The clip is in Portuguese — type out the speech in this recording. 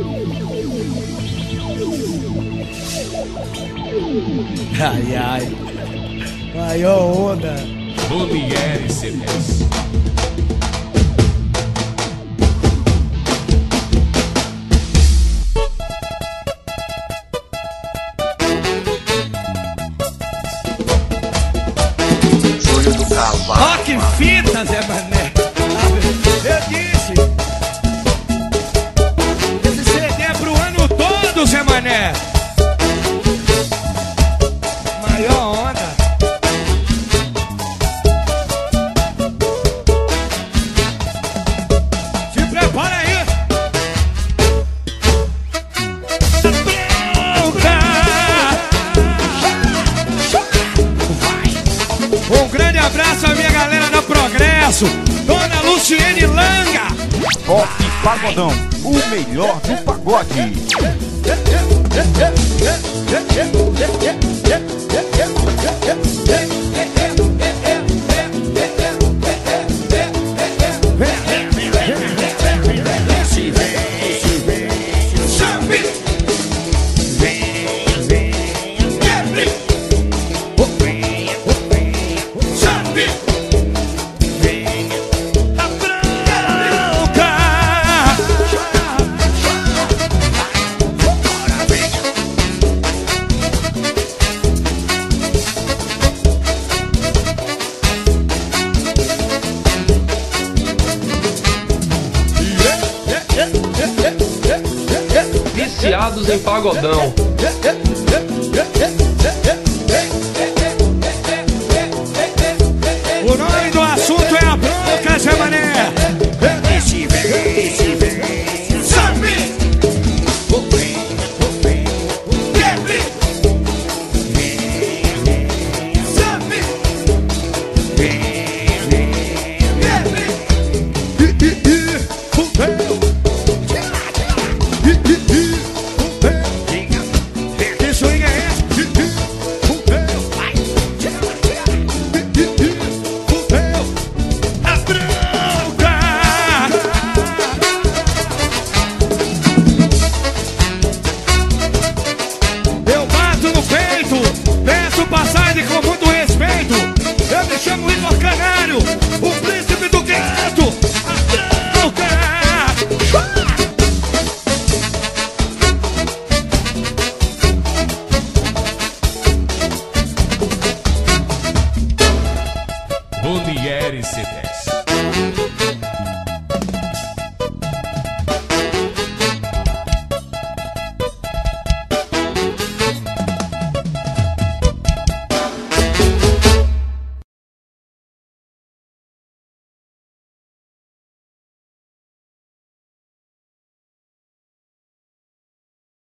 Ai, ai. Maior onda. Mulheres. Júlio do Cavalo. Ó que fita, Zé Mané. Eu disse. Esse CD é pro ano todo, Zé Mané. Maior onda. Se prepara aí. Um grande abraço à minha galera da Progresso, Dona Luciene Langa. Pop Pagodão, o melhor do pagode. Viciados em pagodão.